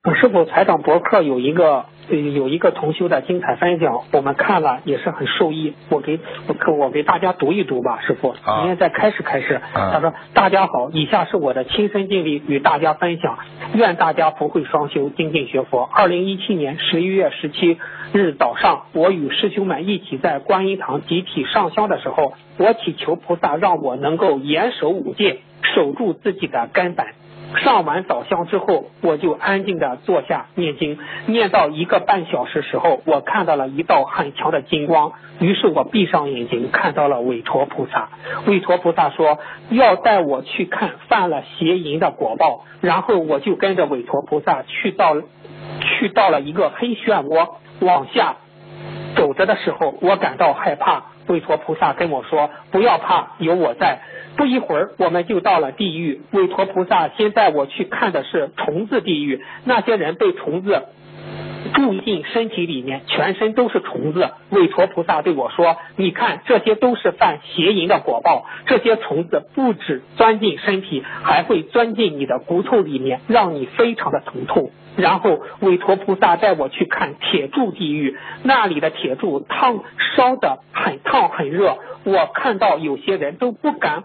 师傅，台长博客有一个同修的精彩分享，我们看了也是很受益。我给大家读一读吧，师傅。您也再开始。他说：大家好，以下是我的亲身经历与大家分享，愿大家福慧双修，精进学佛。2017年11月17日早上，我与师兄们一起在观音堂集体上香的时候，我祈求菩萨让我能够严守五戒，守住自己的根本。上完早香之后，我就安静地坐下念经，念到1个半小时时候，我看到了一道很强的金光，于是我闭上眼睛，看到了韦陀菩萨。韦陀菩萨说要带我去看犯了邪淫的果报，然后我就跟着韦陀菩萨去到了一个黑漩涡，往下走着的时候，我感到害怕。韦陀菩萨跟我说不要怕，有我在。不一会儿我们就到了地狱，韦陀菩萨先带我去看的是虫子地狱，那些人被虫子住进身体里面，全身都是虫子。韦陀菩萨对我说，你看这些都是犯邪淫的果报，这些虫子不止钻进身体，还会钻进你的骨头里面，让你非常的疼痛。然后韦陀菩萨带我去看铁柱地狱，那里的铁柱烧得很烫很热，我看到有些人都不敢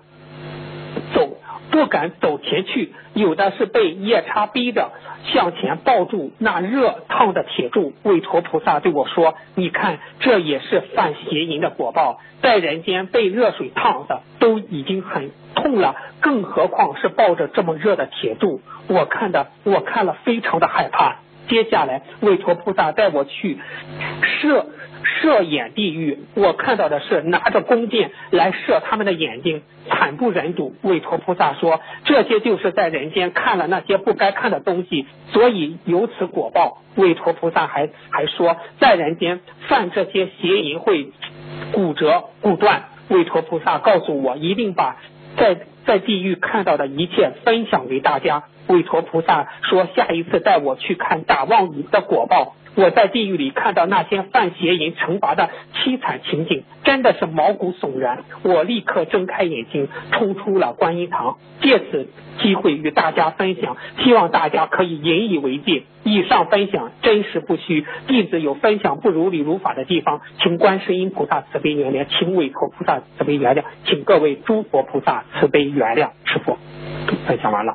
走前去，有的是被夜叉逼着向前抱住那热烫的铁柱。韦陀菩萨对我说，你看这也是犯邪淫的果报，在人间被热水烫的都已经很痛了，更何况是抱着这么热的铁柱。我看了非常的害怕。接下来韦陀菩萨带我去射眼地狱，我看到的是拿着弓箭来射他们的眼睛，惨不忍睹。韦陀菩萨说，这些就是在人间看了那些不该看的东西，所以有此果报。韦陀菩萨还说，在人间犯这些邪淫会骨折骨断。韦陀菩萨告诉我，一定把在地狱看到的一切分享给大家。韦陀菩萨说，下一次带我去看打妄语的果报。我在地狱里看到那些犯邪淫惩罚的凄惨情景，真的是毛骨悚然。我立刻睁开眼睛，冲出了观音堂，借此机会与大家分享，希望大家可以引以为戒。以上分享真实不虚，弟子有分享不如理如法的地方，请观世音菩萨慈悲原谅，请韦陀菩萨慈悲原谅，请各位诸佛菩萨慈悲原谅。师父分享完了。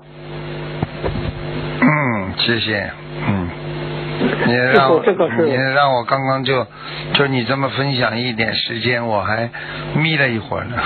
谢谢。你让我刚刚就你这么分享一点时间，我还眯了一会儿呢。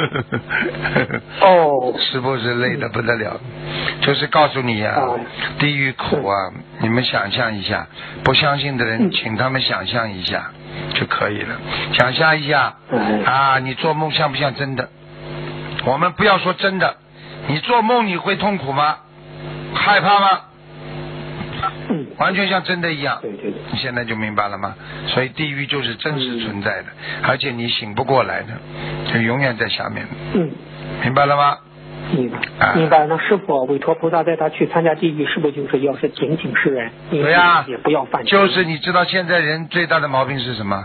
是不是累得不得了？就是告诉你地狱苦啊，你们想象一下，不相信的人请他们想象一下就可以了。想象一下你做梦像不像真的？我们不要说真的，你做梦你会痛苦吗？害怕吗？完全像真的一样。你现在就明白了吗？所以地狱就是真实存在的，而且你醒不过来的，就永远在下面。明白了吗？ 明白。那师父，韦陀菩萨带他去参加地狱，是不是就是要是警醒世人？ 对呀， 也不要犯。 就是你知道现在人最大的毛病是什么？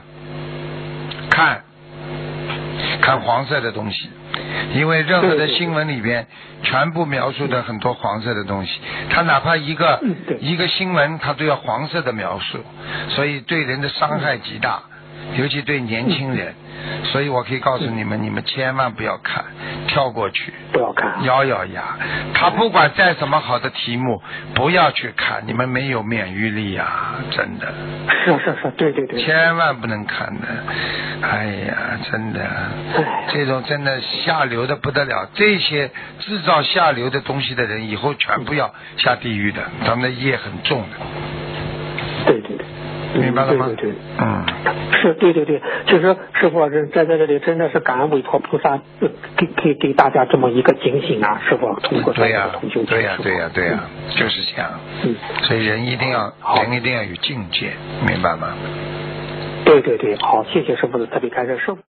看黄色的东西。因为任何的新闻里边全部描述的很多黄色的东西，他哪怕一个新闻他都要黄色的描述，所以对人的伤害极大，尤其对年轻人。所以我可以告诉你们，你们千万不要看，跳过去， 不要看， 咬牙。他不管再什么好的题目，不要去看，你们没有免疫力啊，真的。 是，对。 千万不能看的，哎呀，真的，这种真的下流的不得了。这些制造下流的东西的人，以后全部要下地狱的，他们的业很重的。 对。 明白了吗？ 对。是，对。其实师父在这里真的是感恩韦陀菩萨给大家这么一个警醒啊，师父通过这个同修。 对呀，就是这样。所以人一定要有境界，明白吗？ 对，好，谢谢师父的特别开示，师父。